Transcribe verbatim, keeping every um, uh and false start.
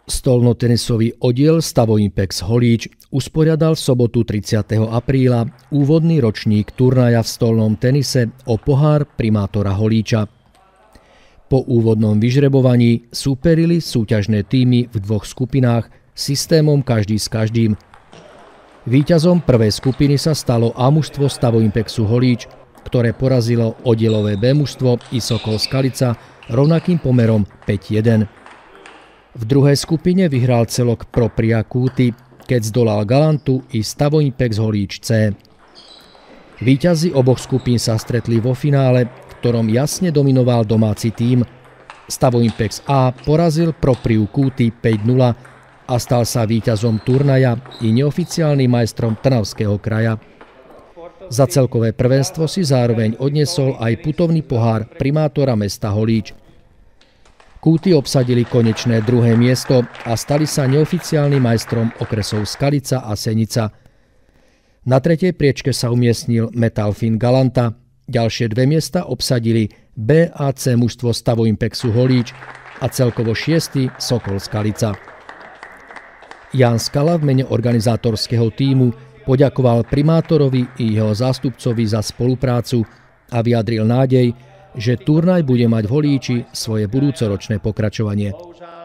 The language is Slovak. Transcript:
Stolnotenisový oddiel Stavo Impex Holíč usporiadal v sobotu tridsiateho apríla úvodný ročník turnaja v stolnom tenise o pohár primátora Holíča. Po úvodnom vyžrebovaní súperili súťažné tímy v dvoch skupinách systémom každý s každým. Víťazom prvej skupiny sa stalo A mužstvo Stavo Impexu Holíč, ktoré porazilo oddielové B mužstvo i Sokol Skalica rovnakým pomerom päť jeden. V druhej skupine vyhral celok Propria Kúty, keď zdolal Galantu i Stavo Impex Holíč C. Víťazi oboch skupín sa stretli vo finále, v ktorom jasne dominoval domáci tím. Stavo Impex A porazil Propriu Kúty päť nula a stal sa víťazom turnaja i neoficiálnym majstrom Trnavského kraja. Za celkové prvenstvo si zároveň odniesol aj putovný pohár primátora mesta Holíč. Kúty obsadili konečné druhé miesto a stali sa neoficiálnym majstrom okresov Skalica a Senica. Na tretej priečke sa umiestnil Metalfin Galanta, ďalšie dve miesta obsadili B a C mužstvo Stavo Impexu Holíč a celkovo šiesty Sokol Skalica. Jan Skala v mene organizátorského tímu poďakoval primátorovi i jeho zástupcovi za spoluprácu a vyjadril nádej, že turnaj bude mať v Holíči svoje budúcoročné pokračovanie.